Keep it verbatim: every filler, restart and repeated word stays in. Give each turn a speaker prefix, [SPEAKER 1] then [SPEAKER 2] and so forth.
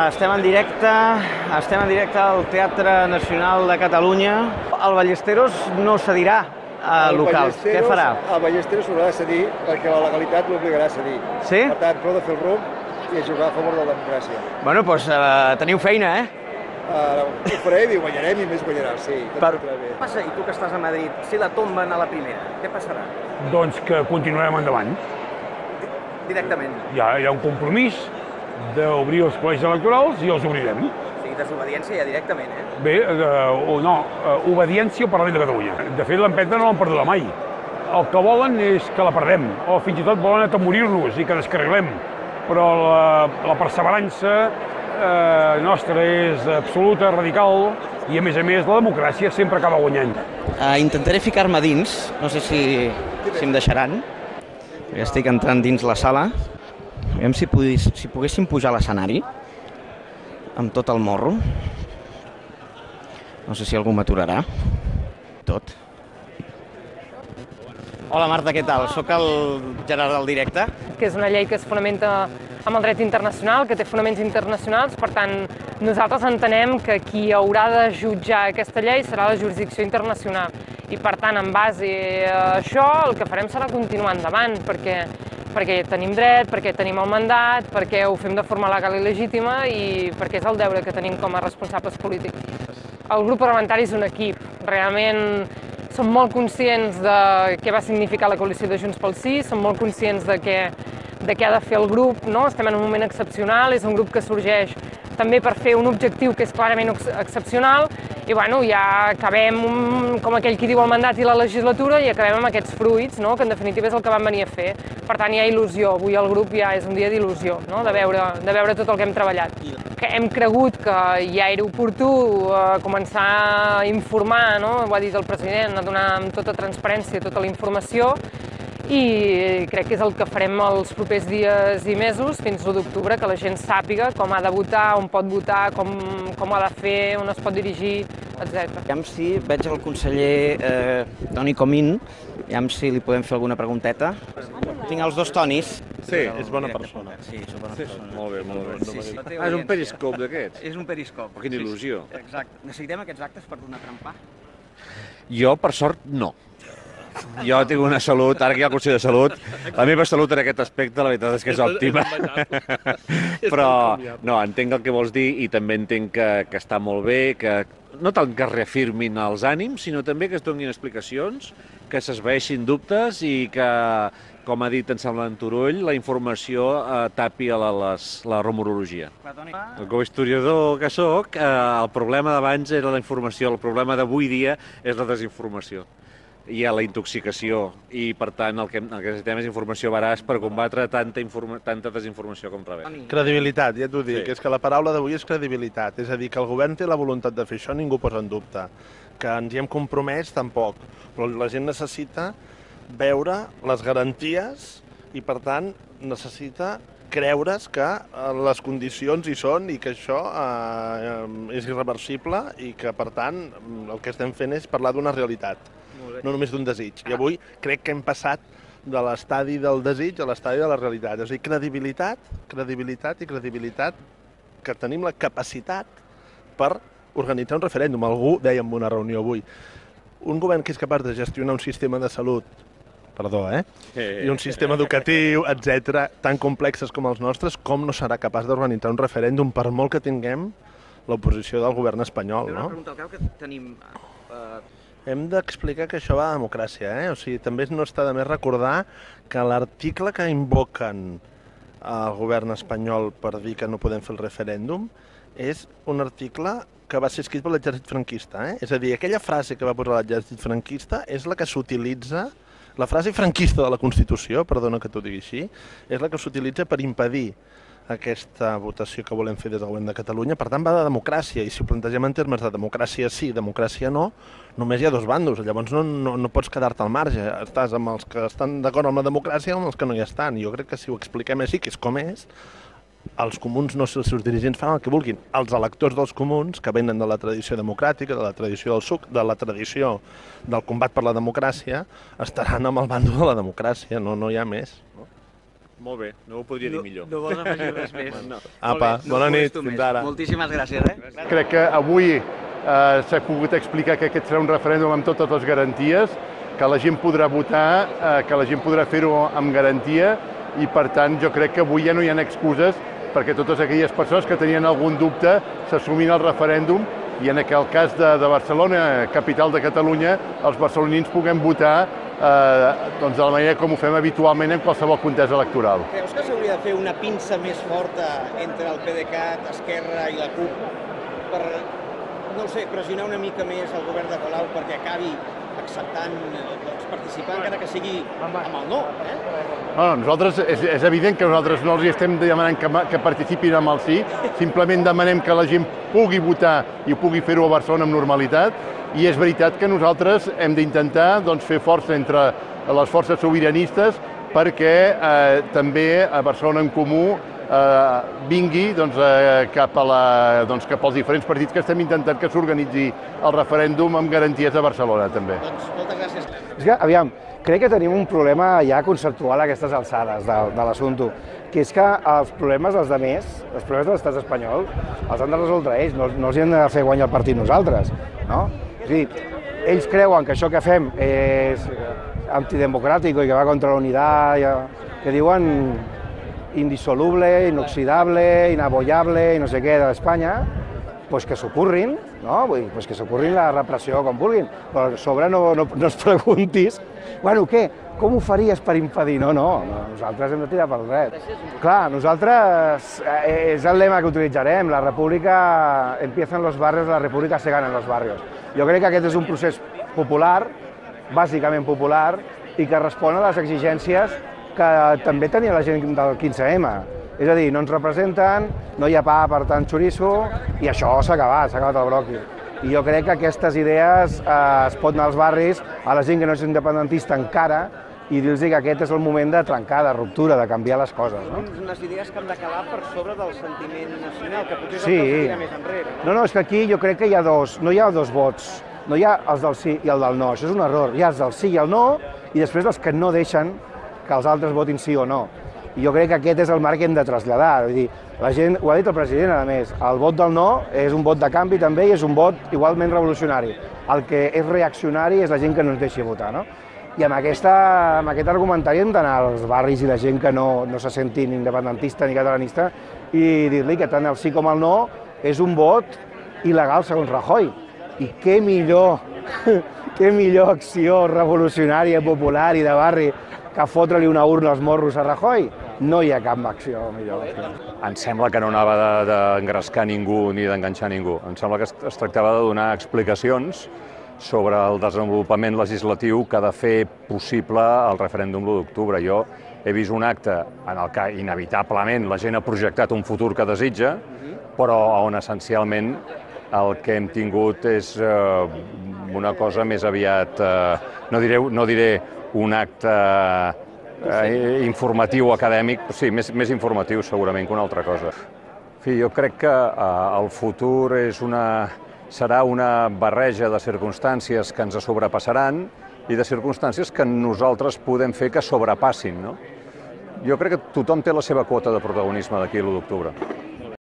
[SPEAKER 1] estem en directe, estem en directe al Teatre Nacional de Catalunya. El Ballesteros no cedirà a locals. Què farà?
[SPEAKER 2] El Ballesteros s'haurà de cedir perquè la legalitat l'obligarà a cedir.
[SPEAKER 1] Sí?
[SPEAKER 2] Per tant, prou de fer el rumb i a jugar a favor de la democràcia.
[SPEAKER 1] Bueno, doncs uh, teniu feina, eh?
[SPEAKER 2] Uh, ho farem i guanyarem i més guanyarà, sí.
[SPEAKER 1] Per... Què passa, i tu que estàs a Madrid, si la tomben a la primera, què passarà?
[SPEAKER 3] Doncs que continuarem endavant.
[SPEAKER 1] Directament.
[SPEAKER 3] Hi ha, hi ha un compromís d'obrir els col·legis electorals i els obrirem.
[SPEAKER 1] O sigui, desobediència ja directament, eh?
[SPEAKER 3] Bé, eh, o no, eh, obediència al Parlament de Catalunya. De fet, l'empenta no l'han perduda mai. El que volen és que la perdem, o fins i tot volen atemorir-nos i que descarrilem. Però la, la perseverança eh, nostra és absoluta, radical, i a més a més la democràcia sempre acaba guanyant.
[SPEAKER 1] Uh, intentaré ficar-me dins, no sé si, si em deixaran. Ja estic entrant dins la sala. Aviam si, podís, si poguéssim pujar a l'escenari amb tot el morro. No sé si algú m'aturarà. Tot. Hola Marta, què tal? Soc el Gerard del Directe.
[SPEAKER 4] Que és una llei que es fonamenta amb el dret internacional, que té fonaments internacionals, per tant, nosaltres entenem que qui haurà de jutjar aquesta llei serà la jurisdicció internacional. I per tant, en base a això, el que farem serà continuar endavant, perquè, perquè tenim dret, perquè tenim el mandat, perquè ho fem de forma legal i legítima i perquè és el deure que tenim com a responsables polítics. El grup parlamentari és un equip, realment som molt conscients de què va significar la coalició de Junts pel Sí, som molt conscients de què, de què ha de fer el grup, no? Estem en un moment excepcional, és un grup que sorgeix també per fer un objectiu que és clarament excepcional i bueno, ja acabem, com aquell qui diu el mandat i la legislatura, i acabem amb aquests fruits, no? Que en definitiva és el que vam venir a fer. Per tant, hi ha il·lusió, avui el grup ja és un dia d'il·lusió, no? de, veure, de veure tot el que hem treballat. Que hem cregut que ja era oportú eh, començar a informar, no? Ho ha dit el president, a donar amb tota transparència tota la informació, i crec que és el que farem els propers dies i mesos, fins l'u d'octubre, que la gent sàpiga com ha de votar, on pot votar, com, com ho ha de fer, on es pot dirigir, etcètera.
[SPEAKER 1] Aviam si veig el conseller eh, Toni Comín, aviam si li podem fer alguna pregunteta. Tinc els dos Tonis.
[SPEAKER 5] Sí, és bona persona.
[SPEAKER 1] Sí, és bona
[SPEAKER 5] Sí,
[SPEAKER 1] persona.
[SPEAKER 5] molt bé, molt bé.
[SPEAKER 1] Sí, sí.
[SPEAKER 5] Ah, és un periscop d'aquests?
[SPEAKER 1] És un periscop.
[SPEAKER 5] Quina il·lusió.
[SPEAKER 1] Exacte. Necessitem aquests actes per donar trempar?
[SPEAKER 5] Jo, per sort, no. Jo tinc una salut, ara que hi ha el Consell de Salut, la meva salut en aquest aspecte, la veritat és que és òptima. Però, no, entenc el que vols dir i també entenc que, que està molt bé, que no tant que es reafirmin els ànims, sinó també que es donin explicacions, que s'esvaeixin dubtes i que, com ha dit en Semblant Turull, la informació eh, tapi la, les, la rumorologia. Com a historiador que sóc, eh, el problema d'abans era la informació, el problema d'avui dia és la desinformació. Hi ha la intoxicació i, per tant, el que, el que necessitem és informació veraç per combatre tanta, informa, tanta desinformació com rebem.
[SPEAKER 6] Credibilitat, ja t'ho dic,
[SPEAKER 5] Sí.
[SPEAKER 6] és que la paraula d'avui és credibilitat, és a dir, que el govern té la voluntat de fer això, ningú posa en dubte, que ens hi hem compromès tampoc, però la gent necessita veure les garanties i, per tant, necessita creure's que les condicions hi són i que això eh, és irreversible i que, per tant, el que estem fent és parlar d'una realitat, no només d'un desig. I avui crec que hem passat de l'estadi del desig a l'estadi de la realitat. És a dir, credibilitat, credibilitat i credibilitat que tenim la capacitat per organitzar un referèndum. Algú deia en una reunió avui, un govern que és capaç de gestionar un sistema de salut, perdó, eh? I un sistema educatiu, etcètera, tan complexes com els nostres, com no serà capaç d'organitzar un referèndum per molt que tinguem l'oposició del govern espanyol, no?
[SPEAKER 1] Una pregunta al cap que tenim... Eh...
[SPEAKER 6] Hem d'explicar que això va de democràcia, eh? O sigui, també no està de més recordar que l'article que invoquen al govern espanyol per dir que no podem fer el referèndum és un article que va ser escrit per l'exèrcit franquista, eh? És a dir, aquella frase que va posar l'exèrcit franquista és la que s'utilitza, la frase franquista de la Constitució, perdona que t'ho digui així, és la que s'utilitza per impedir aquesta votació que volem fer des del govern de Catalunya. Per tant, va de democràcia, i si ho plantegem en termes de democràcia sí, democràcia no, només hi ha dos bandos, llavors no, no, no pots quedar-te al marge, estàs amb els que estan d'acord amb la democràcia o amb els que no hi estan. Jo crec que si ho expliquem així, que és com és, els comuns, no sé, els seus dirigents fan el que vulguin. Els electors dels comuns, que venen de la tradició democràtica, de la tradició del suc, de la tradició del combat per la democràcia, estaran amb el bando de la democràcia, no, no hi ha més. No?
[SPEAKER 5] Molt bé, no ho podria dir millor.
[SPEAKER 1] No vols afegir res més?
[SPEAKER 5] No.
[SPEAKER 6] Apa, bona nit, fins ara.
[SPEAKER 1] Moltíssimes gràcies, eh?
[SPEAKER 7] Crec que avui eh, s'ha pogut explicar que aquest serà un referèndum amb totes les garanties, que la gent podrà votar, eh, que la gent podrà fer-ho amb garantia i, per tant, jo crec que avui ja no hi ha excuses perquè totes aquelles persones que tenien algun dubte s'assumin el referèndum i en aquell cas de, de Barcelona, capital de Catalunya, els barcelonins puguem votar eh, doncs de la manera com ho fem habitualment en qualsevol contesa electoral.
[SPEAKER 8] Creus que s'hauria de fer una pinça més forta entre el PDeCAT, Esquerra i la CUP per, no sé, pressionar una mica més el govern de Colau perquè acabi acceptant, doncs, participar, encara que sigui amb el no, eh?
[SPEAKER 7] No, no, nosaltres, és, és evident que nosaltres no els estem demanant que, que participin amb el sí, simplement demanem que la gent pugui votar i pugui fer-ho a Barcelona amb normalitat, i és veritat que nosaltres hem d'intentar doncs, fer força entre les forces sobiranistes perquè eh, també a Barcelona en Comú eh, vingui doncs, eh, cap, a la, doncs, cap als diferents partits que estem intentant que s'organitzi el referèndum amb garanties a Barcelona també.
[SPEAKER 8] Doncs moltes gràcies.
[SPEAKER 9] És que, aviam, crec que tenim un problema ja conceptual a aquestes alçades de, de l'assumpte, que és que els problemes dels altres, els problemes de l'estat espanyol, els han de resoldre ells, no, no els hem de fer guanyar el partit nosaltres, no? És a dir, ells creuen que això que fem és antidemocràtic i que va contra la unitat, que diuen indissoluble, inoxidable, inabollable i no sé què d'Espanya, doncs que s'ocorrin, no? Vull dir, doncs que s'ocorrin la repressió com vulguin, però a sobre no, no, no es preguntis, bueno, què? Com ho faries per impedir? No, no, nosaltres hem de tirar pel dret. Clar, nosaltres, eh, és el lema que utilitzarem, la república empieza en los barrios, la república se gana en los barrios. Jo crec que aquest és un procés popular, bàsicament popular, i que respon a les exigències que també tenia la gent del quinze ema. És a dir, no ens representen, no hi ha pa per tant xoriço, i això s'ha acabat, s'ha acabat el bròquil. I jo crec que aquestes idees eh, es pot anar als barris, a la gent que no és independentista encara, i dir-los que aquest és el moment de trencar, de ruptura, de canviar les coses. No?
[SPEAKER 8] Unes idees que han de quedar per sobre del sentiment nacional, que potser és
[SPEAKER 9] sí.
[SPEAKER 8] el que tira més enrere.
[SPEAKER 9] No, no, és que aquí jo crec que hi ha dos, no hi ha dos vots, no hi ha els del sí i el del no, això és un error. Hi ha els del sí i el no, i després els que no deixen que els altres votin sí o no. I jo crec que aquest és el marc que hem de traslladar. Vull dir, la gent, ho ha dit el president, a més, el vot del no és un vot de canvi també i és un vot igualment revolucionari. El que és reaccionari és la gent que no ens deixi votar, no? I amb, aquesta, amb aquest argumentari hem d'anar als barris i la gent que no, no se senti ni independentista ni catalanista i dir-li que tant el sí com el no és un vot il·legal segons Rajoy. I què millor, què millor acció revolucionària, popular i de barri que fotre-li una urna als morros a Rajoy? No hi ha cap acció millor.
[SPEAKER 10] Em sembla que no anava d'engrescar ningú ni d'enganxar ningú. Em sembla que es tractava de donar explicacions sobre el desenvolupament legislatiu que ha de fer possible el referèndum l'u d'octubre. Jo he vist un acte en el que inevitablement la gent ha projectat un futur que desitja, però on essencialment el que hem tingut és eh, una cosa més aviat, eh, no, diré, no diré un acte eh, informatiu acadèmic, sí, més, més informatiu segurament que una altra cosa. En fi, jo crec que eh, el futur és una... serà una barreja de circumstàncies que ens sobrepassaran i de circumstàncies que nosaltres podem fer que sobrepassin, no? Jo crec que tothom té la seva quota de protagonisme d'aquí a l'u d'octubre.